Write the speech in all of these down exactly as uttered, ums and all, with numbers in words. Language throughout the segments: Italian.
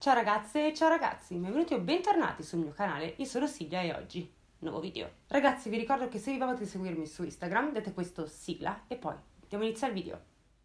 Ciao ragazze e ciao ragazzi, benvenuti o bentornati sul mio canale, io sono Silvia e oggi, nuovo video. Ragazzi, vi ricordo che se vi va di seguirmi su Instagram, date questo sigla e poi andiamo a iniziare il video.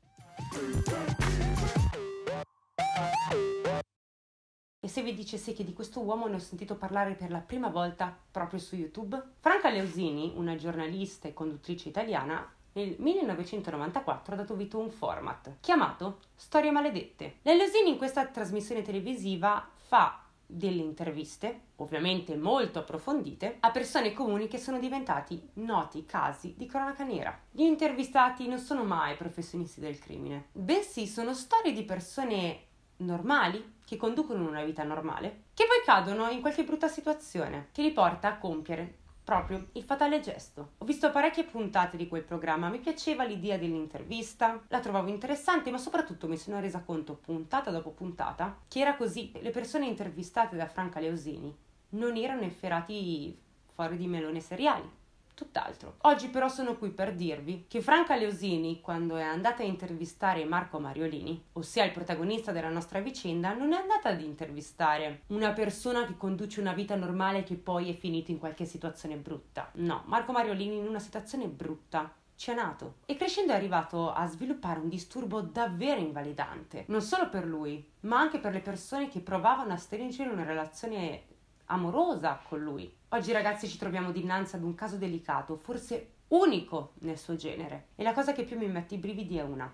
E se vi dicessi che di questo uomo ne ho sentito parlare per la prima volta proprio su YouTube? Franca Leosini, una giornalista e conduttrice italiana, nel millenovecentonovantaquattro ha dato vita a un format chiamato Storie Maledette. La Leosini in questa trasmissione televisiva fa delle interviste, ovviamente molto approfondite, a persone comuni che sono diventati noti casi di cronaca nera. Gli intervistati non sono mai professionisti del crimine, bensì sono storie di persone normali che conducono una vita normale, che poi cadono in qualche brutta situazione che li porta a compiere proprio il fatale gesto. Ho visto parecchie puntate di quel programma, mi piaceva l'idea dell'intervista, la trovavo interessante, ma soprattutto mi sono resa conto, puntata dopo puntata, che era così. Le persone intervistate da Franca Leosini non erano efferati fuori di melone seriali, tutt'altro. Oggi però sono qui per dirvi che Franca Leosini, quando è andata a intervistare Marco Mariolini, ossia il protagonista della nostra vicenda, non è andata ad intervistare una persona che conduce una vita normale che poi è finita in qualche situazione brutta. No, Marco Mariolini in una situazione brutta ci è nato e crescendo è arrivato a sviluppare un disturbo davvero invalidante, non solo per lui, ma anche per le persone che provavano a stringere una relazione amorosa con lui. Oggi ragazzi ci troviamo dinanzi ad un caso delicato, forse unico nel suo genere, e la cosa che più mi mette i brividi è una: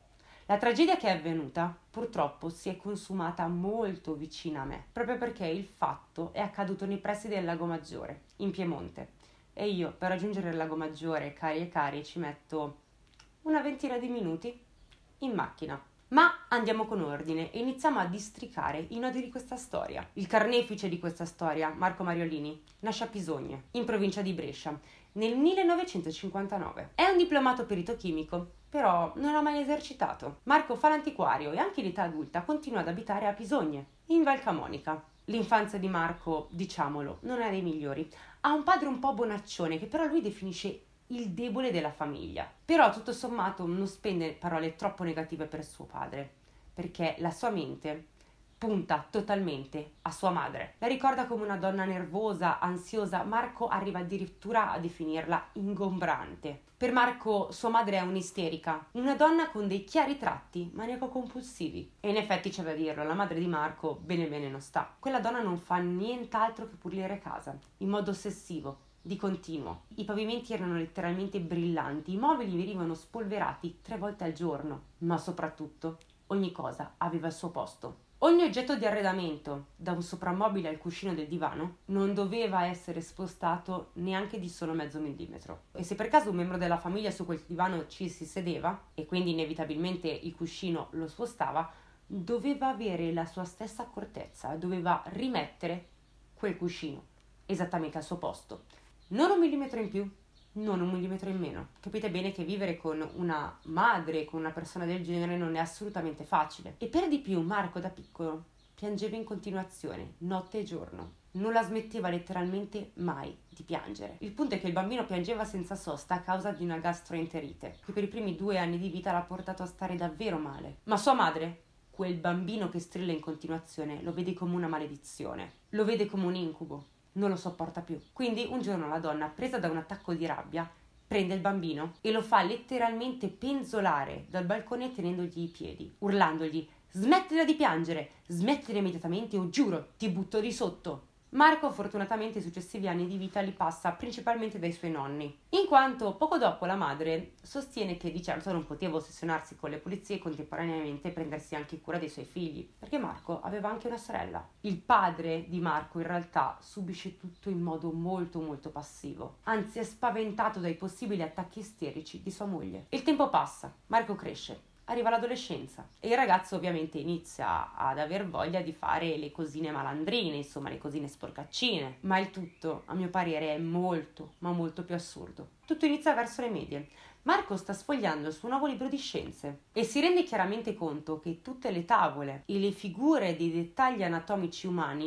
la tragedia che è avvenuta purtroppo si è consumata molto vicina a me, proprio perché il fatto è accaduto nei pressi del Lago Maggiore, in Piemonte, e io per raggiungere il Lago Maggiore, cari e cari, ci metto una ventina di minuti in macchina. Ma andiamo con ordine e iniziamo a districare i nodi di questa storia. Il carnefice di questa storia, Marco Mariolini, nasce a Pisogne, in provincia di Brescia, nel millenovecentocinquantanove. È un diplomato perito chimico, però non l'ha mai esercitato. Marco fa l'antiquario e anche in età adulta continua ad abitare a Pisogne, in Val Camonica. L'infanzia di Marco, diciamolo, non è dei migliori. Ha un padre un po' bonaccione che però lui definisce il debole della famiglia. Però tutto sommato non spende parole troppo negative per suo padre, perché la sua mente punta totalmente a sua madre. La ricorda come una donna nervosa, ansiosa. Marco arriva addirittura a definirla ingombrante. Per Marco sua madre è un'isterica, una donna con dei chiari tratti maniaco-compulsivi. E in effetti c'è da dirlo, la madre di Marco bene bene non sta. Quella donna non fa nient'altro che pulire casa, in modo ossessivo, di continuo. I pavimenti erano letteralmente brillanti, i mobili venivano spolverati tre volte al giorno, ma soprattutto ogni cosa aveva il suo posto. Ogni oggetto di arredamento, da un soprammobile al cuscino del divano, non doveva essere spostato neanche di solo mezzo millimetro. E se per caso un membro della famiglia su quel divano ci si sedeva, e quindi inevitabilmente il cuscino lo spostava, doveva avere la sua stessa accortezza, doveva rimettere quel cuscino esattamente al suo posto. Non un millimetro in più, non un millimetro in meno. Capite bene che vivere con una madre, con una persona del genere, non è assolutamente facile. E per di più Marco da piccolo piangeva in continuazione, notte e giorno. Non la smetteva letteralmente mai di piangere. Il punto è che il bambino piangeva senza sosta a causa di una gastroenterite, che per i primi due anni di vita l'ha portato a stare davvero male. Ma sua madre, quel bambino che strilla in continuazione, lo vede come una maledizione, lo vede come un incubo. Non lo sopporta più. Quindi un giorno la donna, presa da un attacco di rabbia, prende il bambino e lo fa letteralmente penzolare dal balcone tenendogli i piedi, urlandogli: smettila di piangere, smettila immediatamente o giuro ti butto di sotto. Marco fortunatamente i successivi anni di vita li passa principalmente dai suoi nonni, in quanto poco dopo la madre sostiene che di certo non poteva ossessionarsi con le pulizie e contemporaneamente prendersi anche cura dei suoi figli, perché Marco aveva anche una sorella. Il padre di Marco in realtà subisce tutto in modo molto molto passivo, anzi è spaventato dai possibili attacchi isterici di sua moglie. Il tempo passa, Marco cresce. Arriva l'adolescenza e il ragazzo ovviamente inizia ad aver voglia di fare le cosine malandrine, insomma le cosine sporcaccine, ma il tutto, a mio parere, è molto, ma molto più assurdo. Tutto inizia verso le medie. Marco sta sfogliando il suo nuovo libro di scienze e si rende chiaramente conto che tutte le tavole e le figure dei dettagli anatomici umani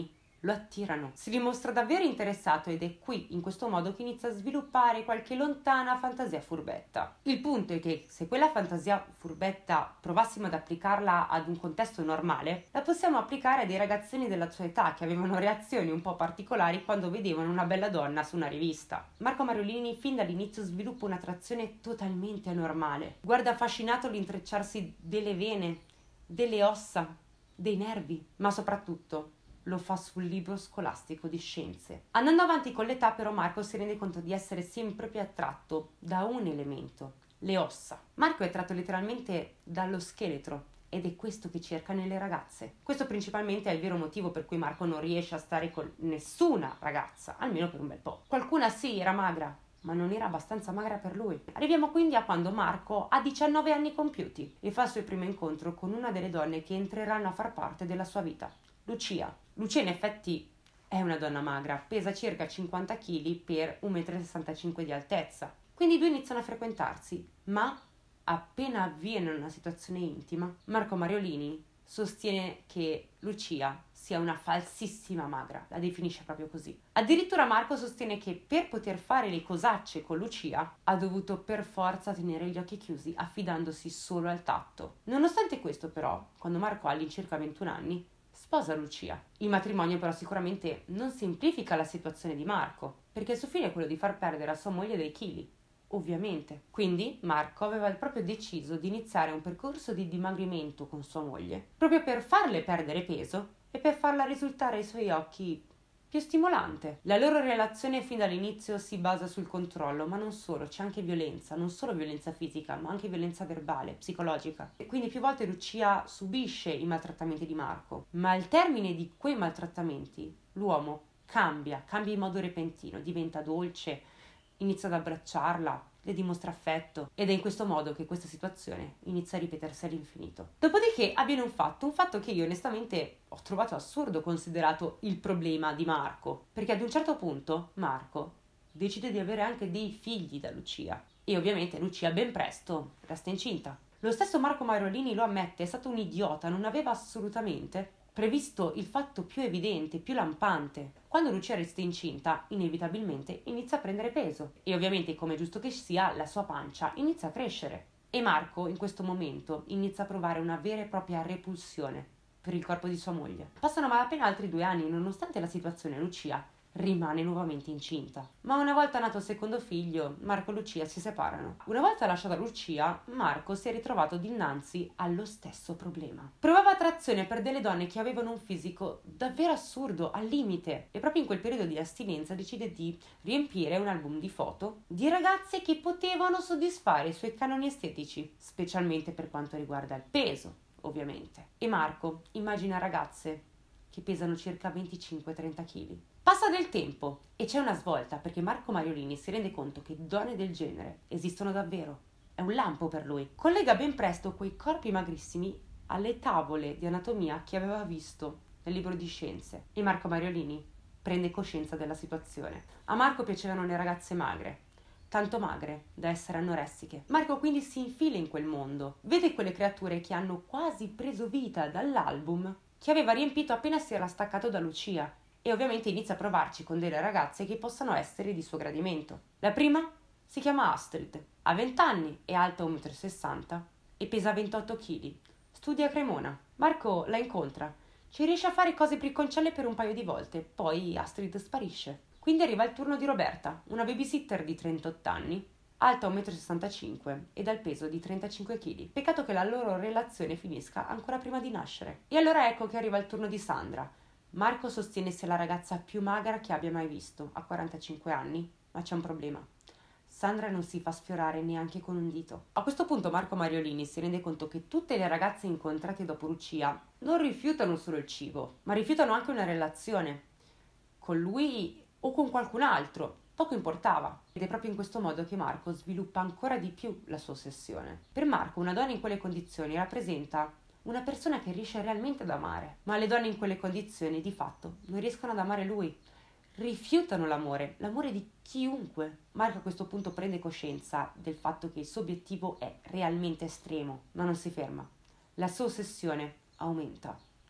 lo attirano. Si dimostra davvero interessato ed è qui, in questo modo, che inizia a sviluppare qualche lontana fantasia furbetta. Il punto è che se quella fantasia furbetta provassimo ad applicarla ad un contesto normale, la possiamo applicare a dei ragazzini della sua età che avevano reazioni un po' particolari quando vedevano una bella donna su una rivista. Marco Mariolini fin dall'inizio sviluppa un'attrazione totalmente anormale. Guarda affascinato l'intrecciarsi delle vene, delle ossa, dei nervi, ma soprattutto lo fa sul libro scolastico di scienze. Andando avanti con l'età, però, Marco si rende conto di essere sempre più attratto da un elemento, le ossa. Marco è attratto letteralmente dallo scheletro ed è questo che cerca nelle ragazze. Questo principalmente è il vero motivo per cui Marco non riesce a stare con nessuna ragazza, almeno per un bel po'. Qualcuna sì, era magra, ma non era abbastanza magra per lui. Arriviamo quindi a quando Marco ha diciannove anni compiuti e fa il suo primo incontro con una delle donne che entreranno a far parte della sua vita, Lucia. Lucia in effetti è una donna magra, pesa circa cinquanta chili per uno virgola sessantacinque metri di altezza. Quindi i due iniziano a frequentarsi, ma appena avviene una situazione intima, Marco Mariolini sostiene che Lucia sia una falsissima magra, la definisce proprio così. Addirittura Marco sostiene che per poter fare le cosacce con Lucia ha dovuto per forza tenere gli occhi chiusi, affidandosi solo al tatto. Nonostante questo, però, quando Marco ha all'incirca ventuno anni, sposa Lucia. Il matrimonio però sicuramente non semplifica la situazione di Marco, perché il suo fine è quello di far perdere a sua moglie dei chili, ovviamente. Quindi Marco aveva proprio deciso di iniziare un percorso di dimagrimento con sua moglie, proprio per farle perdere peso e per farla risultare ai suoi occhi più stimolante. La loro relazione fin dall'inizio si basa sul controllo, ma non solo, c'è anche violenza, non solo violenza fisica, ma anche violenza verbale, psicologica. E quindi più volte Lucia subisce i maltrattamenti di Marco, ma al termine di quei maltrattamenti l'uomo cambia, cambia in modo repentino, diventa dolce, inizia ad abbracciarla, le dimostra affetto ed è in questo modo che questa situazione inizia a ripetersi all'infinito. Dopodiché avviene un fatto, un fatto che io onestamente ho trovato assurdo considerato il problema di Marco, perché ad un certo punto Marco decide di avere anche dei figli da Lucia e ovviamente Lucia ben presto resta incinta. Lo stesso Marco Mariolini lo ammette, è stato un idiota, non aveva assolutamente previsto il fatto più evidente, più lampante. Quando Lucia resta incinta, inevitabilmente inizia a prendere peso e ovviamente, come è giusto che sia, la sua pancia inizia a crescere. E Marco, in questo momento, inizia a provare una vera e propria repulsione per il corpo di sua moglie. Passano malapena altri due anni, nonostante la situazione, Lucia rimane nuovamente incinta. Ma una volta nato il secondo figlio, Marco e Lucia si separano. Una volta lasciata Lucia, Marco si è ritrovato dinanzi allo stesso problema. Provava attrazione per delle donne che avevano un fisico davvero assurdo, al limite, e proprio in quel periodo di astinenza decide di riempire un album di foto di ragazze che potevano soddisfare i suoi canoni estetici, specialmente per quanto riguarda il peso, ovviamente. E Marco immagina ragazze che pesano circa venticinque trenta chili. Passa del tempo e c'è una svolta perché Marco Mariolini si rende conto che donne del genere esistono davvero. È un lampo per lui. Collega ben presto quei corpi magrissimi alle tavole di anatomia che aveva visto nel libro di scienze e Marco Mariolini prende coscienza della situazione. A Marco piacevano le ragazze magre, tanto magre da essere anoressiche. Marco quindi si infila in quel mondo, vede quelle creature che hanno quasi preso vita dall'album che aveva riempito appena si era staccato da Lucia e ovviamente inizia a provarci con delle ragazze che possano essere di suo gradimento. La prima si chiama Astrid, ha venti anni, è alta uno virgola sessanta metri e pesa ventotto chili. Studia a Cremona. Marco la incontra, ci riesce a fare cose bricconcelle per un paio di volte, poi Astrid sparisce. Quindi arriva il turno di Roberta, una babysitter di trentotto anni, alta uno virgola sessantacinque metri e dal peso di trentacinque chili. Peccato che la loro relazione finisca ancora prima di nascere. E allora ecco che arriva il turno di Sandra. Marco sostiene sia la ragazza più magra che abbia mai visto, ha quarantacinque anni, ma c'è un problema. Sandra non si fa sfiorare neanche con un dito. A questo punto Marco Mariolini si rende conto che tutte le ragazze incontrate dopo Lucia non rifiutano solo il cibo, ma rifiutano anche una relazione con lui o con qualcun altro. Poco importava. Ed è proprio in questo modo che Marco sviluppa ancora di più la sua ossessione. Per Marco una donna in quelle condizioni rappresenta una persona che riesce realmente ad amare, ma le donne in quelle condizioni di fatto non riescono ad amare lui, rifiutano l'amore, l'amore di chiunque. Marco a questo punto prende coscienza del fatto che il suo obiettivo è realmente estremo, ma non si ferma. La sua ossessione aumenta.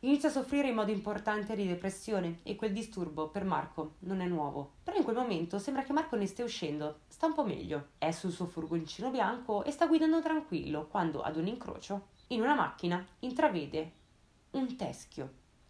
Inizia a soffrire in modo importante di depressione e quel disturbo per Marco non è nuovo. Però in quel momento sembra che Marco ne stia uscendo, sta un po' meglio. È sul suo furgoncino bianco e sta guidando tranquillo quando ad un incrocio, in una macchina, intravede un teschio.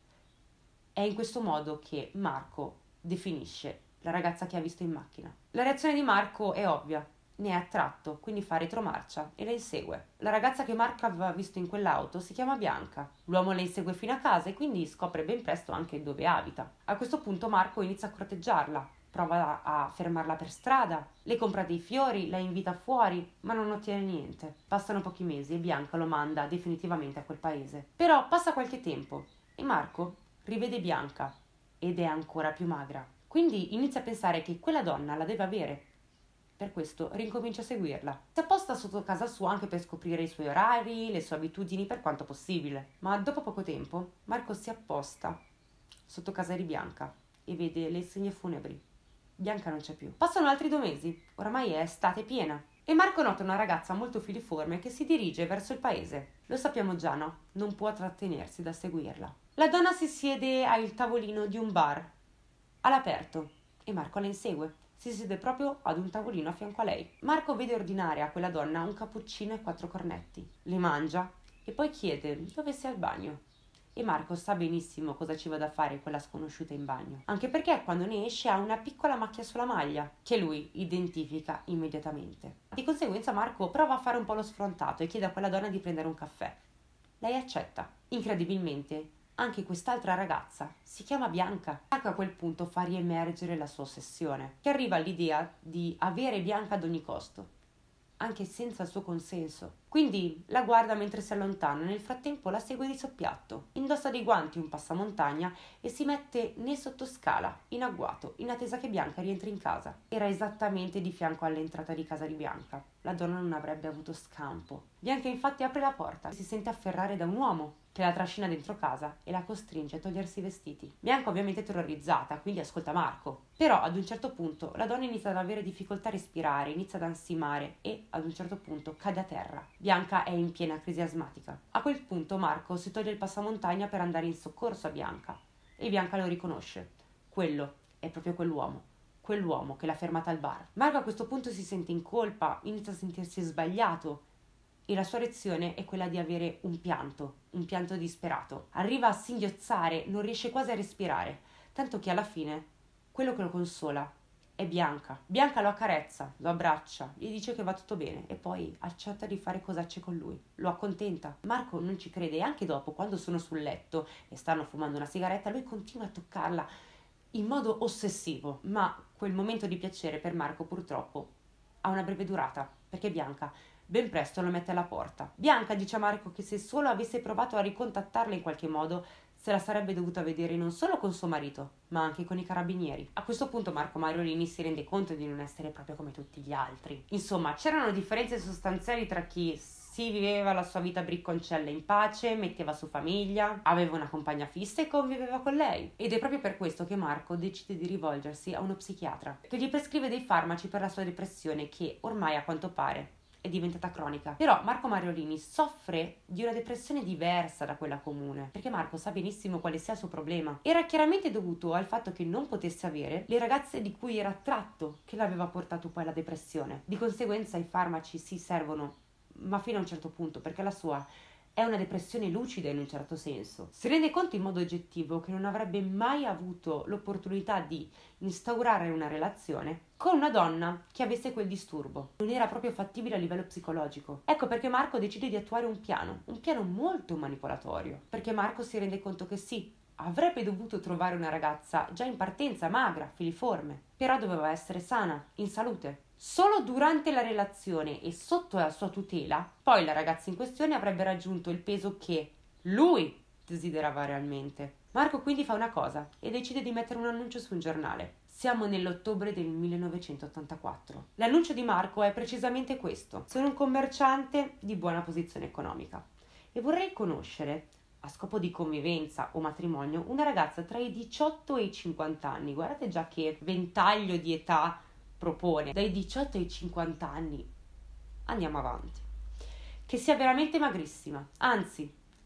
È in questo modo che Marco definisce la ragazza che ha visto in macchina. La reazione di Marco è ovvia. Ne è attratto, quindi fa retromarcia e la insegue. La ragazza che Marco aveva visto in quell'auto si chiama Bianca. L'uomo la insegue fino a casa e quindi scopre ben presto anche dove abita. A questo punto Marco inizia a corteggiarla, prova a fermarla per strada, le compra dei fiori, la invita fuori, ma non ottiene niente. Passano pochi mesi e Bianca lo manda definitivamente a quel paese. Però passa qualche tempo e Marco rivede Bianca ed è ancora più magra. Quindi inizia a pensare che quella donna la deve avere. Per questo rincomincia a seguirla. Si apposta sotto casa sua anche per scoprire i suoi orari, le sue abitudini per quanto possibile. Ma dopo poco tempo Marco si apposta sotto casa di Bianca e vede le insegne funebri. Bianca non c'è più. Passano altri due mesi, oramai è estate piena, e Marco nota una ragazza molto filiforme che si dirige verso il paese. Lo sappiamo già, no? Non può trattenersi da seguirla. La donna si siede al tavolino di un bar all'aperto e Marco la insegue. Si siede proprio ad un tavolino a fianco a lei. Marco vede ordinare a quella donna un cappuccino e quattro cornetti. Li mangia e poi chiede dove sia il bagno. E Marco sa benissimo cosa ci vada a fare quella sconosciuta in bagno. Anche perché quando ne esce ha una piccola macchia sulla maglia, che lui identifica immediatamente. Di conseguenza Marco prova a fare un po' lo sfrontato e chiede a quella donna di prendere un caffè. Lei accetta. Incredibilmente, anche quest'altra ragazza si chiama Bianca. Marco a quel punto fa riemergere la sua ossessione, che arriva all'idea di avere Bianca ad ogni costo, anche senza il suo consenso. Quindi la guarda mentre si allontana, nel frattempo la segue di soppiatto, indossa dei guanti, un passamontagna e si mette nel sottoscala, in agguato, in attesa che Bianca rientri in casa. Era esattamente di fianco all'entrata di casa di Bianca. La donna non avrebbe avuto scampo. Bianca infatti apre la porta e si sente afferrare da un uomo che la trascina dentro casa e la costringe a togliersi i vestiti. Bianca ovviamente terrorizzata, quindi ascolta Marco. Però ad un certo punto la donna inizia ad avere difficoltà a respirare, inizia ad ansimare e ad un certo punto cade a terra. Bianca è in piena crisi asmatica. A quel punto Marco si toglie il passamontagna per andare in soccorso a Bianca e Bianca lo riconosce. Quello è proprio quell'uomo. Quell'uomo che l'ha fermata al bar. Marco a questo punto si sente in colpa, inizia a sentirsi sbagliato e la sua reazione è quella di avere un pianto, un pianto disperato. Arriva a singhiozzare, non riesce quasi a respirare, tanto che alla fine quello che lo consola è Bianca. Bianca lo accarezza, lo abbraccia, gli dice che va tutto bene e poi accetta di fare cosacce con lui. Lo accontenta. Marco non ci crede e anche dopo, quando sono sul letto e stanno fumando una sigaretta, lui continua a toccarla in modo ossessivo, ma quel momento di piacere per Marco purtroppo ha una breve durata, perché Bianca ben presto lo mette alla porta. Bianca dice a Marco che se solo avesse provato a ricontattarla in qualche modo se la sarebbe dovuta vedere non solo con suo marito, ma anche con i carabinieri. A questo punto Marco Mariolini si rende conto di non essere proprio come tutti gli altri. Insomma, c'erano differenze sostanziali tra chi si viveva la sua vita bricconcella in pace, metteva su famiglia, aveva una compagna fissa e conviveva con lei. Ed è proprio per questo che Marco decide di rivolgersi a uno psichiatra, che gli prescrive dei farmaci per la sua depressione che ormai a quanto pare è diventata cronica. Però Marco Mariolini soffre di una depressione diversa da quella comune, perché Marco sa benissimo quale sia il suo problema. Era chiaramente dovuto al fatto che non potesse avere le ragazze di cui era attratto che l'aveva portato poi alla depressione. Di conseguenza i farmaci si servono, ma fino a un certo punto, perché la sua è una depressione lucida in un certo senso. Si rende conto in modo oggettivo che non avrebbe mai avuto l'opportunità di instaurare una relazione con una donna che avesse quel disturbo. Non era proprio fattibile a livello psicologico. Ecco perché Marco decide di attuare un piano, un piano molto manipolatorio, perché Marco si rende conto che sì, avrebbe dovuto trovare una ragazza già in partenza, magra, filiforme, però doveva essere sana, in salute. Solo durante la relazione e sotto la sua tutela, poi la ragazza in questione avrebbe raggiunto il peso che lui desiderava realmente. Marco quindi fa una cosa e decide di mettere un annuncio su un giornale. Siamo nell'ottobre del millenovecentottantaquattro. L'annuncio di Marco è precisamente questo: sono un commerciante di buona posizione economica e vorrei conoscere, a scopo di convivenza o matrimonio, una ragazza tra i diciotto e i cinquanta anni. Guardate già che ventaglio di età propone, dai diciotto ai cinquanta anni. Andiamo avanti. Che sia veramente magrissima, anzi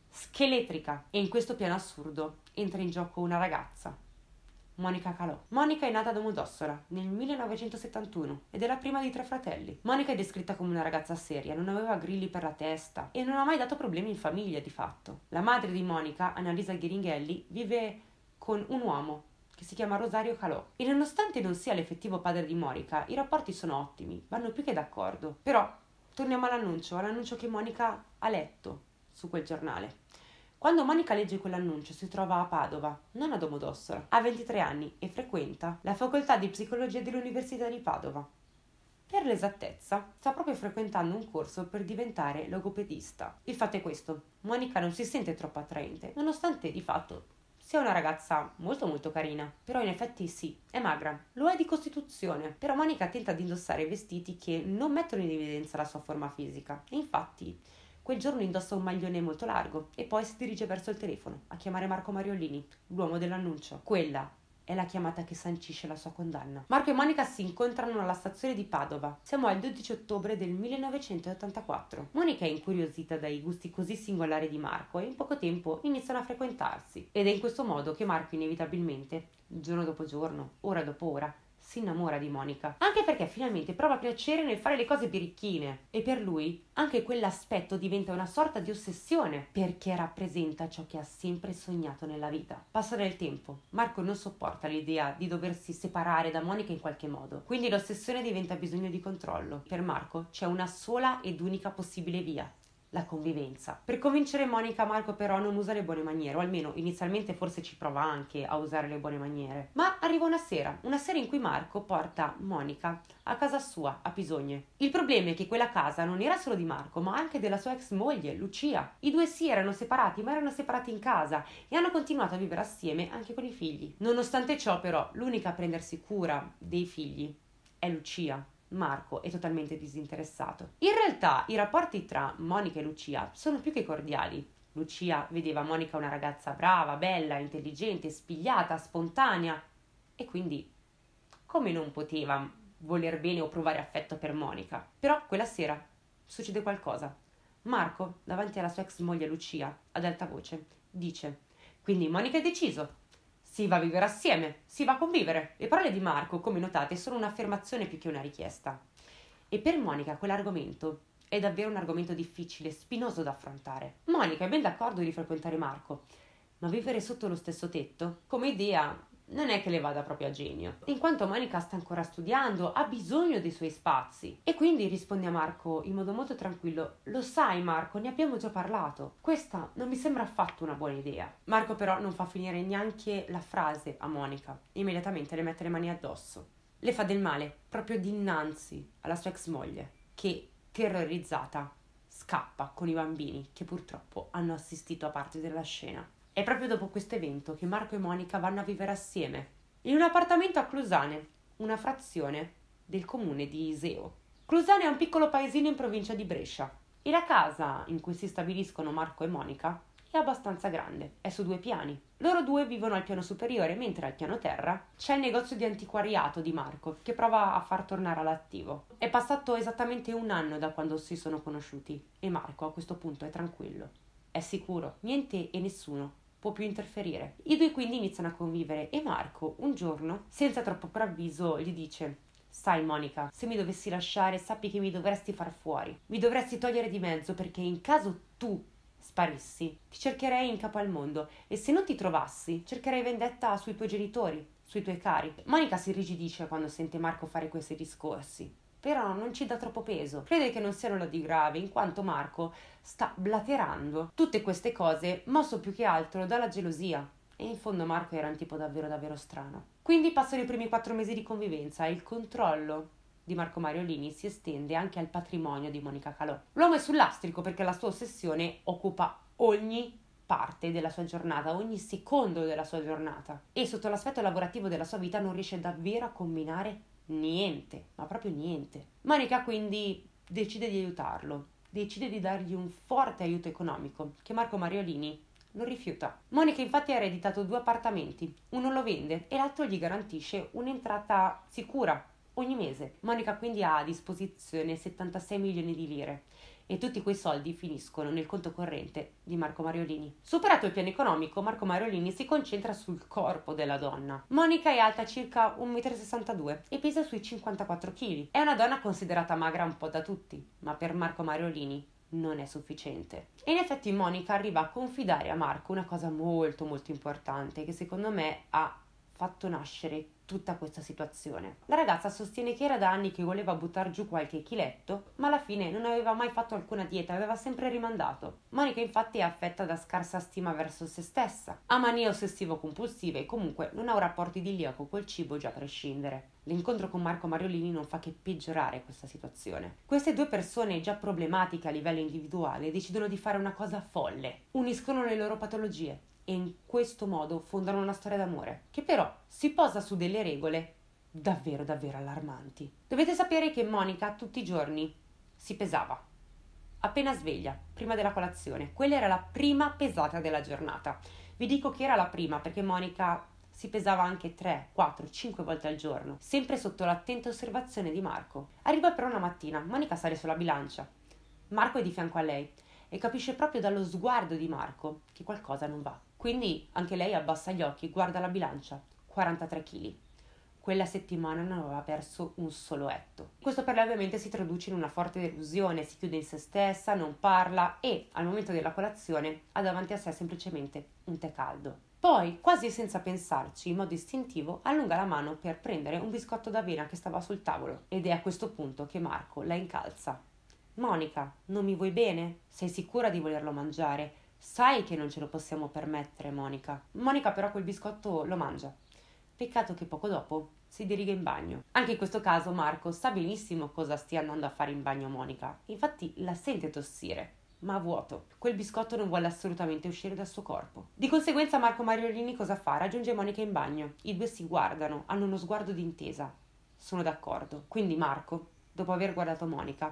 scheletrica, e in questo piano assurdo entra in gioco una ragazza, Monica Calò. Monica è nata a Domodossola nel millenovecentosettantuno ed è la prima di tre fratelli. Monica è descritta come una ragazza seria, non aveva grilli per la testa e non ha mai dato problemi in famiglia di fatto. La madre di Monica, Annalisa Ghiringhelli, vive con un uomo che si chiama Rosario Calò e nonostante non sia l'effettivo padre di Monica, i rapporti sono ottimi, vanno più che d'accordo. Però torniamo all'annuncio, all'annuncio che Monica ha letto su quel giornale. Quando Monica legge quell'annuncio si trova a Padova, non a Domodossola. Ha ventitré anni e frequenta la facoltà di psicologia dell'Università di Padova. Per l'esattezza, sta proprio frequentando un corso per diventare logopedista. Il fatto è questo: Monica non si sente troppo attraente, nonostante di fatto sia una ragazza molto molto carina. Però in effetti sì, è magra, lo è di costituzione. Però Monica tenta di indossare vestiti che non mettono in evidenza la sua forma fisica. E infatti quel giorno indossa un maglione molto largo e poi si dirige verso il telefono a chiamare Marco Mariolini, l'uomo dell'annuncio. Quella è la chiamata che sancisce la sua condanna. Marco e Monica si incontrano alla stazione di Padova. Siamo al dodici ottobre del millenovecentottantaquattro. Monica è incuriosita dai gusti così singolari di Marco e in poco tempo iniziano a frequentarsi. Ed è in questo modo che Marco inevitabilmente, giorno dopo giorno, ora dopo ora, si innamora di Monica, anche perché finalmente prova piacere nel fare le cose birichine e per lui anche quell'aspetto diventa una sorta di ossessione perché rappresenta ciò che ha sempre sognato nella vita. Passa del tempo, Marco non sopporta l'idea di doversi separare da Monica in qualche modo, quindi l'ossessione diventa bisogno di controllo. Per Marco c'è una sola ed unica possibile via: la convivenza. Per convincere Monica, Marco però non usa le buone maniere, o almeno inizialmente forse ci prova anche a usare le buone maniere. Ma arriva una sera, una sera in cui Marco porta Monica a casa sua, a Pisogne. Il problema è che quella casa non era solo di Marco, ma anche della sua ex moglie, Lucia. I due si erano separati, ma erano separati in casa e hanno continuato a vivere assieme anche con i figli. Nonostante ciò, però, l'unica a prendersi cura dei figli è Lucia. Marco è totalmente disinteressato. In realtà i rapporti tra Monica e Lucia sono più che cordiali. Lucia vedeva Monica una ragazza brava, bella, intelligente, spigliata, spontanea e quindi come non poteva voler bene o provare affetto per Monica? Però quella sera succede qualcosa. Marco, davanti alla sua ex moglie Lucia, ad alta voce, dice: quindi Monica è deciso. Si va a vivere assieme, si va a convivere. Le parole di Marco, come notate, sono un'affermazione più che una richiesta. E per Monica quell'argomento è davvero un argomento difficile, spinoso da affrontare. Monica è ben d'accordo di frequentare Marco, ma vivere sotto lo stesso tetto, come idea, non è che le vada proprio a genio, in quanto Monica sta ancora studiando, ha bisogno dei suoi spazi. E quindi risponde a Marco in modo molto tranquillo: lo sai Marco, ne abbiamo già parlato, questa non mi sembra affatto una buona idea. Marco però non fa finire neanche la frase a Monica, immediatamente le mette le mani addosso, le fa del male proprio dinanzi alla sua ex moglie, che terrorizzata scappa con i bambini che purtroppo hanno assistito a parte della scena. È proprio dopo questo evento che Marco e Monica vanno a vivere assieme in un appartamento a Clusane, una frazione del comune di Iseo. Clusane è un piccolo paesino in provincia di Brescia e la casa in cui si stabiliscono Marco e Monica è abbastanza grande, è su due piani. Loro due vivono al piano superiore, mentre al piano terra c'è il negozio di antiquariato di Marco che prova a far tornare all'attivo. È passato esattamente un anno da quando si sono conosciuti e Marco a questo punto è tranquillo, è sicuro, niente e nessuno può più interferire. I due quindi iniziano a convivere e Marco un giorno, senza troppo preavviso, gli dice: sai Monica, se mi dovessi lasciare sappi che mi dovresti far fuori, mi dovresti togliere di mezzo, perché in caso tu sparissi ti cercherei in capo al mondo e se non ti trovassi cercherei vendetta sui tuoi genitori, sui tuoi cari. Monica si irrigidisce quando sente Marco fare questi discorsi, però non ci dà troppo peso, crede che non sia nulla di grave in quanto Marco sta blaterando tutte queste cose mosso più che altro dalla gelosia e in fondo Marco era un tipo davvero davvero strano. Quindi passano i primi quattro mesi di convivenza e il controllo di Marco Mariolini si estende anche al patrimonio di Monica Calò. L'uomo è sul lastrico perché la sua ossessione occupa ogni parte della sua giornata, ogni secondo della sua giornata e sotto l'aspetto lavorativo della sua vita non riesce davvero a combinare niente, ma proprio niente. Monica quindi decide di aiutarlo, decide di dargli un forte aiuto economico che Marco Mariolini non rifiuta. Monica infatti ha ereditato due appartamenti, uno lo vende e l'altro gli garantisce un'entrata sicura ogni mese. Monica quindi ha a disposizione settantasei milioni di lire e tutti quei soldi finiscono nel conto corrente di Marco Mariolini. Superato il piano economico, Marco Mariolini si concentra sul corpo della donna. Monica è alta circa uno virgola sessantadue metri e pesa sui cinquantaquattro chili. È una donna considerata magra un po' da tutti, ma per Marco Mariolini non è sufficiente. E in effetti Monica arriva a confidare a Marco una cosa molto molto importante che secondo me ha fatto nascere tutta questa situazione. La ragazza sostiene che era da anni che voleva buttare giù qualche chiletto, ma alla fine non aveva mai fatto alcuna dieta, aveva sempre rimandato. Monica infatti è affetta da scarsa stima verso se stessa, ha manie ossessivo-compulsive e comunque non ha un rapporto idilliaco col cibo già a prescindere. L'incontro con Marco Mariolini non fa che peggiorare questa situazione. Queste due persone già problematiche a livello individuale decidono di fare una cosa folle, uniscono le loro patologie e in questo modo fondano una storia d'amore, che però si posa su delle regole davvero davvero allarmanti. Dovete sapere che Monica tutti i giorni si pesava. Appena sveglia, prima della colazione. Quella era la prima pesata della giornata. Vi dico che era la prima perché Monica si pesava anche tre, quattro, cinque volte al giorno, sempre sotto l'attenta osservazione di Marco. Arriva però una mattina, Monica sale sulla bilancia. Marco è di fianco a lei e capisce proprio dallo sguardo di Marco che qualcosa non va. Quindi anche lei abbassa gli occhi, guarda la bilancia, quarantatré chili. Quella settimana non aveva perso un solo etto. Questo per lei ovviamente si traduce in una forte delusione, si chiude in se stessa, non parla e al momento della colazione ha davanti a sé semplicemente un tè caldo. Poi, quasi senza pensarci, in modo istintivo, allunga la mano per prendere un biscotto d'avena che stava sul tavolo ed è a questo punto che Marco la incalza. Monica, non mi vuoi bene? Sei sicura di volerlo mangiare? Sai che non ce lo possiamo permettere, Monica. Monica però quel biscotto lo mangia. Peccato che poco dopo si dirige in bagno. Anche in questo caso Marco sa benissimo cosa stia andando a fare in bagno Monica. Infatti la sente tossire, ma a vuoto. Quel biscotto non vuole assolutamente uscire dal suo corpo. Di conseguenza Marco Mariolini cosa fa? Raggiunge Monica in bagno. I due si guardano, hanno uno sguardo d'intesa. Sono d'accordo. Quindi Marco, dopo aver guardato Monica,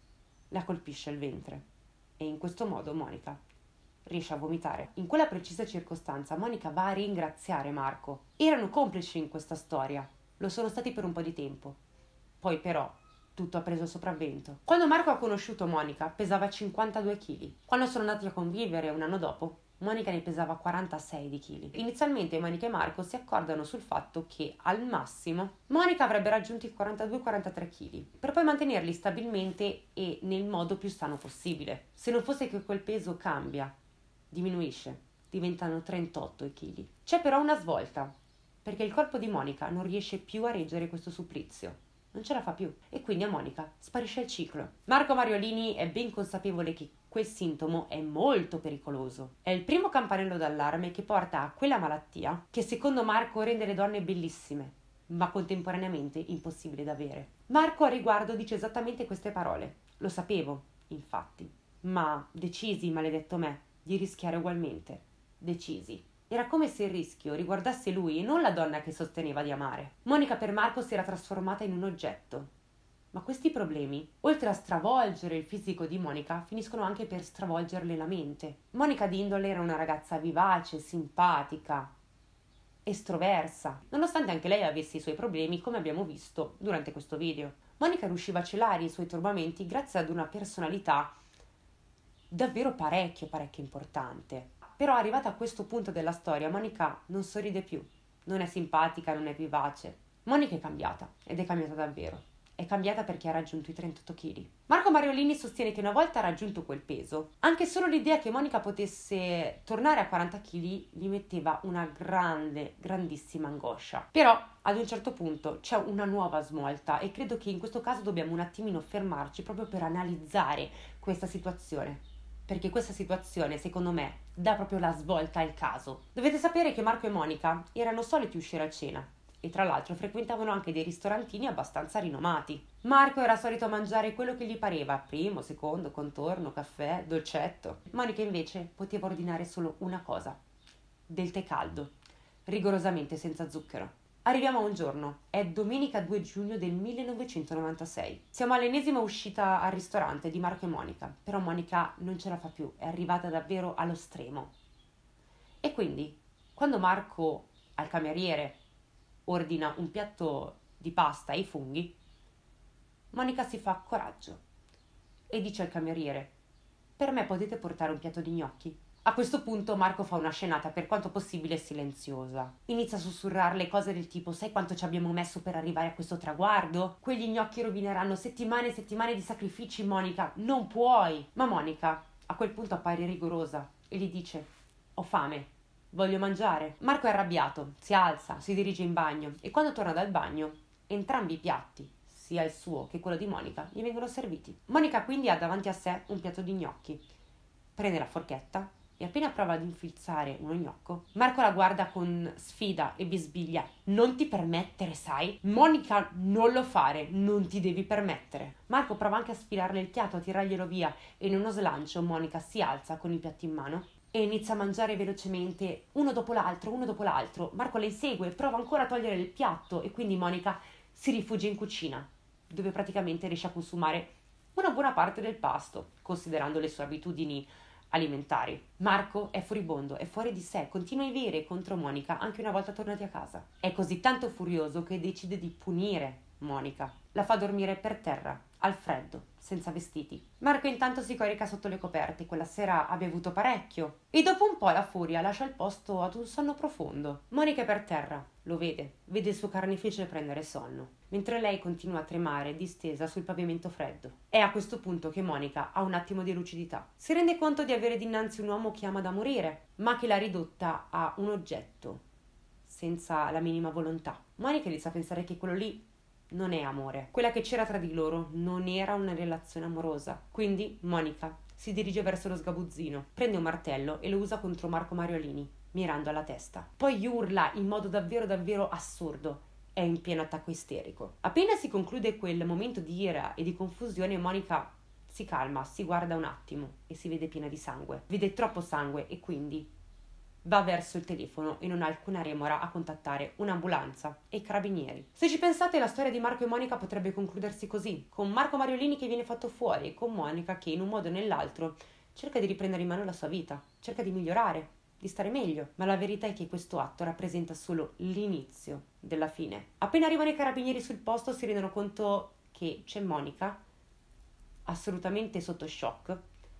la colpisce al ventre. E in questo modo Monica riesce a vomitare. In quella precisa circostanza Monica va a ringraziare Marco. Erano complici in questa storia, lo sono stati per un po' di tempo. Poi però tutto ha preso il sopravvento. Quando Marco ha conosciuto Monica pesava cinquantadue chili. Quando sono andati a convivere un anno dopo, Monica ne pesava quarantasei di chili. Inizialmente Monica e Marco si accordano sul fatto che al massimo Monica avrebbe raggiunto i quarantadue quarantatré chili, per poi mantenerli stabilmente e nel modo più sano possibile. Se non fosse che quel peso cambia, diminuisce, diventano trentotto i chili. C'è però una svolta, perché il corpo di Monica non riesce più a reggere questo supplizio, non ce la fa più e quindi a Monica sparisce il ciclo. Marco Mariolini è ben consapevole che quel sintomo è molto pericoloso. È il primo campanello d'allarme che porta a quella malattia che secondo Marco rende le donne bellissime, ma contemporaneamente impossibili da avere. Marco a riguardo dice esattamente queste parole. Lo sapevo, infatti, ma decisi, maledetto me, di rischiare ugualmente. Decisi. Era come se il rischio riguardasse lui e non la donna che sosteneva di amare. Monica per Marco si era trasformata in un oggetto. Ma questi problemi, oltre a stravolgere il fisico di Monica, finiscono anche per stravolgerle la mente. Monica di indole era una ragazza vivace, simpatica, estroversa, nonostante anche lei avesse i suoi problemi, come abbiamo visto durante questo video. Monica riusciva a celare i suoi tormenti grazie ad una personalità davvero parecchio, parecchio importante. Però arrivata a questo punto della storia, Monica non sorride più, non è simpatica, non è vivace. Monica è cambiata, ed è cambiata davvero. È cambiata perché ha raggiunto i trentotto chili. Marco Mariolini sostiene che una volta raggiunto quel peso, anche solo l'idea che Monica potesse tornare a quaranta chili gli metteva una grande, grandissima angoscia. Però ad un certo punto c'è una nuova svolta e credo che in questo caso dobbiamo un attimino fermarci proprio per analizzare questa situazione. Perché questa situazione, secondo me, dà proprio la svolta al caso. Dovete sapere che Marco e Monica erano soliti uscire a cena e tra l'altro frequentavano anche dei ristorantini abbastanza rinomati. Marco era solito mangiare quello che gli pareva, primo, secondo, contorno, caffè, dolcetto. Monica invece poteva ordinare solo una cosa, del tè caldo, rigorosamente senza zucchero. Arriviamo a un giorno, è domenica due giugno del millenovecentonovantasei. Siamo all'ennesima uscita al ristorante di Marco e Monica, però Monica non ce la fa più, è arrivata davvero allo stremo. E quindi, quando Marco al cameriere ordina un piatto di pasta ai funghi, Monica si fa coraggio e dice al cameriere: per me potete portare un piatto di gnocchi? A questo punto Marco fa una scenata per quanto possibile silenziosa. Inizia a sussurrarle cose del tipo: sai quanto ci abbiamo messo per arrivare a questo traguardo? Quegli gnocchi rovineranno settimane e settimane di sacrifici, Monica, non puoi! Ma Monica a quel punto appare rigorosa e gli dice: ho fame, voglio mangiare. Marco è arrabbiato, si alza, si dirige in bagno e quando torna dal bagno entrambi i piatti, sia il suo che quello di Monica, gli vengono serviti. Monica quindi ha davanti a sé un piatto di gnocchi, prende la forchetta e appena prova ad infilzare uno gnocco, Marco la guarda con sfida e bisbiglia: non ti permettere, sai? Monica, non lo fare, non ti devi permettere. Marco prova anche a sfilarle il piatto, a tirarglielo via e in uno slancio Monica si alza con il piatto in mano e inizia a mangiare velocemente uno dopo l'altro, uno dopo l'altro. Marco le insegue, prova ancora a togliere il piatto e quindi Monica si rifugia in cucina, dove praticamente riesce a consumare una buona parte del pasto, considerando le sue abitudini alimentari. Marco è furibondo, è fuori di sé, continua a dire contro Monica anche una volta tornati a casa. È così tanto furioso che decide di punire Monica. La fa dormire per terra, al freddo, senza vestiti. Marco intanto si corica sotto le coperte, quella sera ha bevuto parecchio e dopo un po' la furia lascia il posto ad un sonno profondo. Monica è per terra, lo vede, vede il suo carnefice prendere sonno, mentre lei continua a tremare distesa sul pavimento freddo. È a questo punto che Monica ha un attimo di lucidità. Si rende conto di avere dinanzi un uomo che ama da morire, ma che l'ha ridotta a un oggetto, senza la minima volontà. Monica inizia a pensare che quello lì non è amore. Quella che c'era tra di loro non era una relazione amorosa. Quindi Monica si dirige verso lo sgabuzzino, prende un martello e lo usa contro Marco Mariolini, mirando alla testa. Poi urla in modo davvero davvero assurdo. È in pieno attacco isterico. Appena si conclude quel momento di ira e di confusione, Monica si calma, si guarda un attimo e si vede piena di sangue. Vede troppo sangue e quindi va verso il telefono e non ha alcuna remora a contattare un'ambulanza e i carabinieri. Se ci pensate, la storia di Marco e Monica potrebbe concludersi così, con Marco Mariolini che viene fatto fuori e con Monica che in un modo o nell'altro cerca di riprendere in mano la sua vita, cerca di migliorare, di stare meglio. Ma la verità è che questo atto rappresenta solo l'inizio della fine. Appena arrivano i carabinieri sul posto si rendono conto che c'è Monica, assolutamente sotto shock,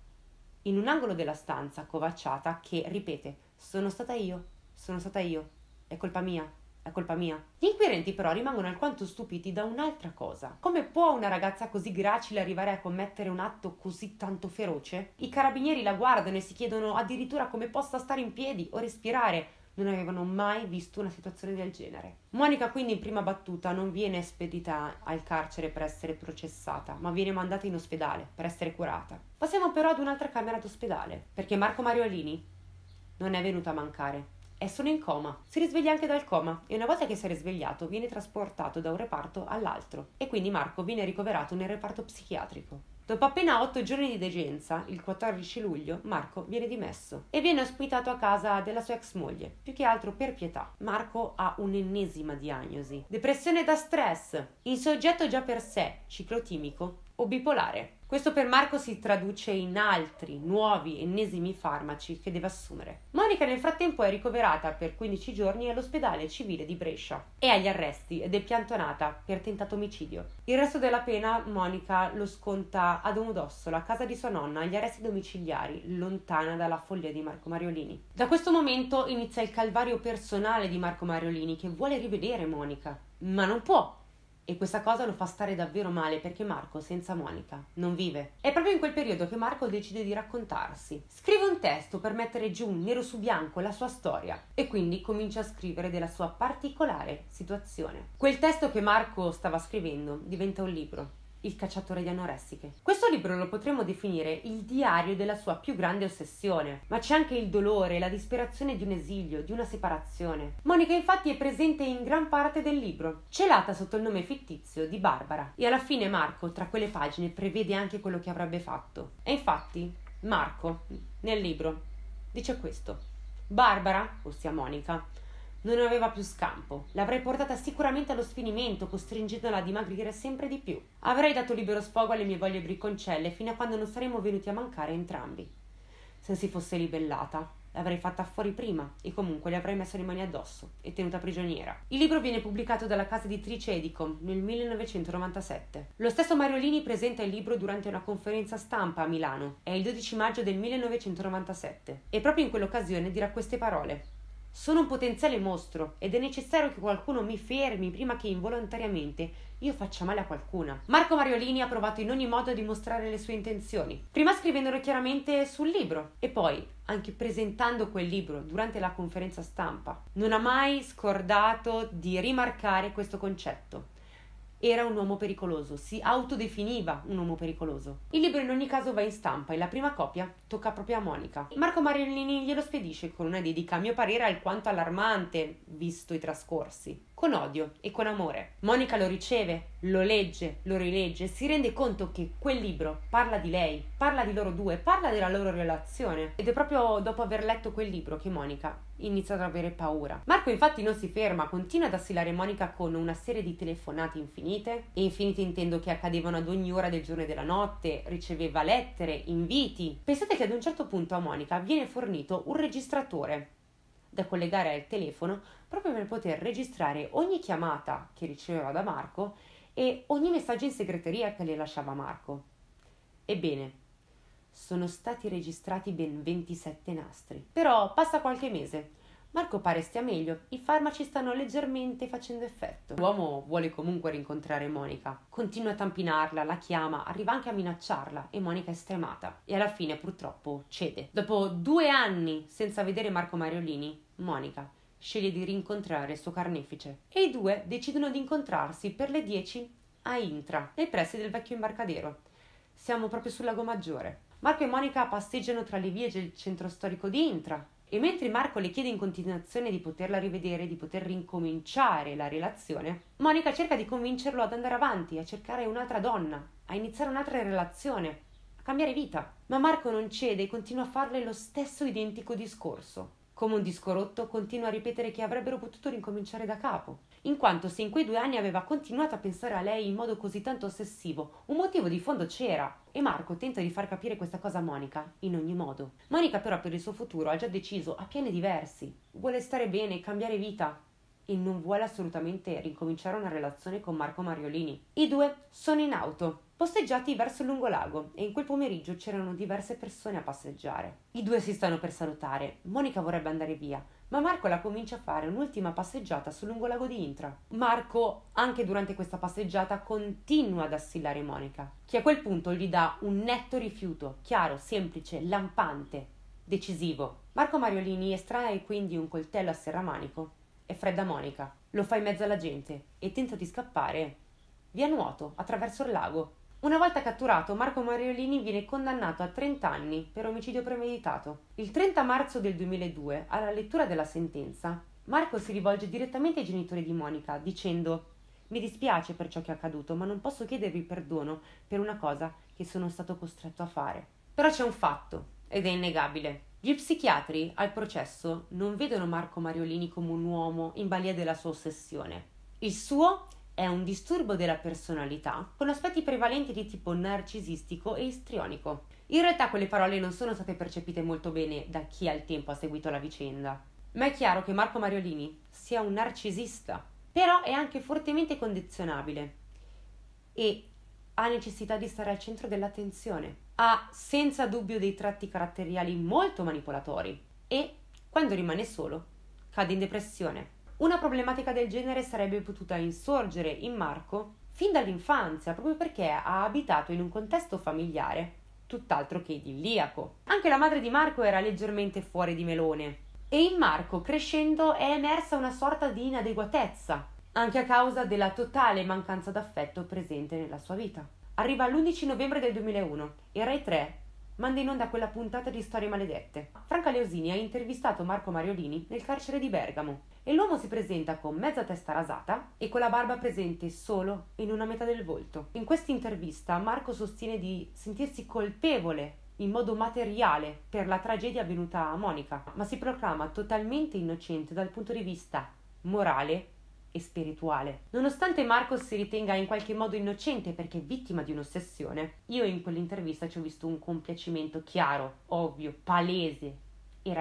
in un angolo della stanza accovacciata che ripete: sono stata io, sono stata io, è colpa mia, è colpa mia. Gli inquirenti però rimangono alquanto stupiti da un'altra cosa. Come può una ragazza così gracile arrivare a commettere un atto così tanto feroce? I carabinieri la guardano e si chiedono addirittura come possa stare in piedi o respirare. Non avevano mai visto una situazione del genere. Monica quindi in prima battuta non viene spedita al carcere per essere processata, ma viene mandata in ospedale per essere curata. Passiamo però ad un'altra camera d'ospedale, perché Marco Mariolini non è venuto a mancare. È solo in coma. Si risveglia anche dal coma e una volta che si è risvegliato viene trasportato da un reparto all'altro e quindi Marco viene ricoverato nel reparto psichiatrico. Dopo appena otto giorni di degenza, il quattordici luglio, Marco viene dimesso e viene ospitato a casa della sua ex moglie, più che altro per pietà. Marco ha un'ennesima diagnosi: depressione da stress, in soggetto già per sé ciclotimico o bipolare. Questo per Marco si traduce in altri, nuovi, ennesimi farmaci che deve assumere. Monica nel frattempo è ricoverata per quindici giorni all'ospedale civile di Brescia. È agli arresti ed è piantonata per tentato omicidio. Il resto della pena Monica lo sconta a Domodossola, a casa di sua nonna, agli arresti domiciliari, lontana dalla follia di Marco Mariolini. Da questo momento inizia il calvario personale di Marco Mariolini, che vuole rivedere Monica, ma non può. E questa cosa lo fa stare davvero male perché Marco senza Monica non vive. È proprio in quel periodo che Marco decide di raccontarsi. Scrive un testo per mettere giù nero su bianco la sua storia e quindi comincia a scrivere della sua particolare situazione. Quel testo che Marco stava scrivendo diventa un libro: Il cacciatore di anoressiche. Questo libro lo potremmo definire il diario della sua più grande ossessione, ma c'è anche il dolore, la disperazione di un esilio, di una separazione. Monica infatti è presente in gran parte del libro, celata sotto il nome fittizio di Barbara, e alla fine Marco tra quelle pagine prevede anche quello che avrebbe fatto. E infatti Marco nel libro dice questo: Barbara, ossia Monica, non aveva più scampo. L'avrei portata sicuramente allo sfinimento, costringendola a dimagrire sempre di più. Avrei dato libero sfogo alle mie voglie bricconcelle fino a quando non saremmo venuti a mancare entrambi. Se si fosse ribellata, l'avrei fatta fuori prima e comunque le avrei messo le mani addosso e tenuta prigioniera. Il libro viene pubblicato dalla casa editrice Edicom nel millenovecentonovantasette. Lo stesso Mariolini presenta il libro durante una conferenza stampa a Milano. È il dodici maggio del millenovecentonovantasette e proprio in quell'occasione dirà queste parole: sono un potenziale mostro ed è necessario che qualcuno mi fermi prima che involontariamente io faccia male a qualcuna. Marco Mariolini ha provato in ogni modo a dimostrare le sue intenzioni, prima scrivendolo chiaramente sul libro e poi anche presentando quel libro durante la conferenza stampa. Non ha mai scordato di rimarcare questo concetto. Era un uomo pericoloso, si autodefiniva un uomo pericoloso. Il libro in ogni caso va in stampa e la prima copia tocca proprio a Monica. Marco Mariolini glielo spedisce con una dedica, a mio parere alquanto allarmante, visto i trascorsi, con odio e con amore. Monica lo riceve, lo legge, lo rilegge, si rende conto che quel libro parla di lei, parla di loro due, parla della loro relazione. Ed è proprio dopo aver letto quel libro che Monica inizia ad avere paura. Marco infatti non si ferma, continua ad assillare Monica con una serie di telefonate infinite, e infinite intendo che accadevano ad ogni ora del giorno e della notte, riceveva lettere, inviti. Pensate che ad un certo punto a Monica viene fornito un registratore da collegare al telefono proprio per poter registrare ogni chiamata che riceveva da Marco e ogni messaggio in segreteria che le lasciava Marco. Ebbene, sono stati registrati ben ventisette nastri. Però passa qualche mese. Marco pare stia meglio, i farmaci stanno leggermente facendo effetto. L'uomo vuole comunque rincontrare Monica. Continua a tampinarla, la chiama, arriva anche a minacciarla e Monica è stremata. E alla fine purtroppo cede. Dopo due anni senza vedere Marco Mariolini, Monica sceglie di rincontrare il suo carnefice. E i due decidono di incontrarsi per le dieci a Intra, nei pressi del vecchio imbarcadero. Siamo proprio sul Lago Maggiore. Marco e Monica passeggiano tra le vie del centro storico di Intra e mentre Marco le chiede in continuazione di poterla rivedere, di poter rincominciare la relazione, Monica cerca di convincerlo ad andare avanti, a cercare un'altra donna, a iniziare un'altra relazione, a cambiare vita. Ma Marco non cede e continua a farle lo stesso identico discorso. Come un disco rotto, continua a ripetere che avrebbero potuto ricominciare da capo, in quanto se in quei due anni aveva continuato a pensare a lei in modo così tanto ossessivo, un motivo di fondo c'era. E Marco tenta di far capire questa cosa a Monica in ogni modo. Monica però per il suo futuro ha già deciso, ha piani diversi, vuole stare bene, cambiare vita e non vuole assolutamente ricominciare una relazione con Marco Mariolini. I due sono in auto, posteggiati verso il lungolago, e in quel pomeriggio c'erano diverse persone a passeggiare. I due si stanno per salutare. Monica vorrebbe andare via, ma Marco la convince a fare un'ultima passeggiata sul lungolago di Intra. Marco, anche durante questa passeggiata, continua ad assillare Monica, che a quel punto gli dà un netto rifiuto, chiaro, semplice, lampante, decisivo. Marco Mariolini estrae quindi un coltello a serramanico e fredda Monica. Lo fa in mezzo alla gente e tenta di scappare via nuoto attraverso il lago. Una volta catturato, Marco Mariolini viene condannato a trenta anni per omicidio premeditato. Il trenta marzo del duemiladue, alla lettura della sentenza, Marco si rivolge direttamente ai genitori di Monica, dicendo: «Mi dispiace per ciò che è accaduto, ma non posso chiedervi perdono per una cosa che sono stato costretto a fare». Però c'è un fatto, ed è innegabile. Gli psichiatri al processo non vedono Marco Mariolini come un uomo in balia della sua ossessione. Il suo è un disturbo della personalità con aspetti prevalenti di tipo narcisistico e istrionico. In realtà quelle parole non sono state percepite molto bene da chi al tempo ha seguito la vicenda, ma è chiaro che Marco Mariolini sia un narcisista, però è anche fortemente condizionabile e ha necessità di stare al centro dell'attenzione. Ha senza dubbio dei tratti caratteriali molto manipolatori e, quando rimane solo, cade in depressione. Una problematica del genere sarebbe potuta insorgere in Marco fin dall'infanzia, proprio perché ha abitato in un contesto familiare tutt'altro che idilliaco. Anche la madre di Marco era leggermente fuori di melone e in Marco, crescendo, è emersa una sorta di inadeguatezza, anche a causa della totale mancanza d'affetto presente nella sua vita. Arriva l'undici novembre del duemilauno e Rai tre manda in onda quella puntata di Storie maledette. Franca Leosini ha intervistato Marco Mariolini nel carcere di Bergamo e l'uomo si presenta con mezza testa rasata e con la barba presente solo in una metà del volto. In questa intervista Marco sostiene di sentirsi colpevole in modo materiale per la tragedia avvenuta a Monica, ma si proclama totalmente innocente dal punto di vista morale e spirituale. Nonostante Marco si ritenga in qualche modo innocente perché è vittima di un'ossessione, io in quell'intervista ci ho visto un compiacimento chiaro, ovvio, palese. Era lì,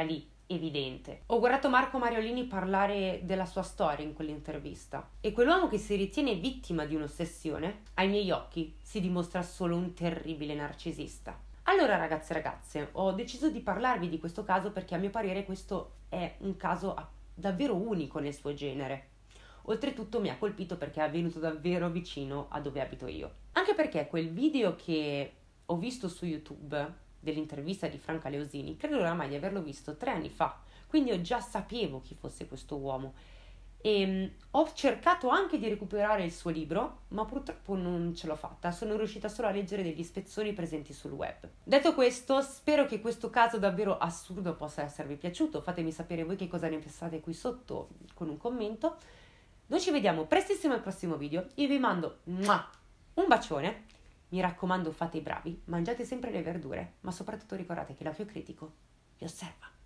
evidente. Ho guardato Marco Mariolini parlare della sua storia in quell'intervista e quell'uomo che si ritiene vittima di un'ossessione, ai miei occhi si dimostra solo un terribile narcisista. Allora ragazze e ragazze, ho deciso di parlarvi di questo caso perché a mio parere questo è un caso davvero unico nel suo genere. Oltretutto mi ha colpito perché è avvenuto davvero vicino a dove abito io. Anche perché quel video che ho visto su YouTube dell'intervista di Franca Leosini, credo oramai di averlo visto tre anni fa, quindi io già sapevo chi fosse questo uomo. E um, ho cercato anche di recuperare il suo libro, ma purtroppo non ce l'ho fatta, sono riuscita solo a leggere degli spezzoni presenti sul web. Detto questo, spero che questo caso davvero assurdo possa esservi piaciuto, fatemi sapere voi che cosa ne pensate qui sotto con un commento. Noi ci vediamo prestissimo al prossimo video, io vi mando un bacione, mi raccomando fate i bravi, mangiate sempre le verdure, ma soprattutto ricordate che l'occhio critico vi osserva.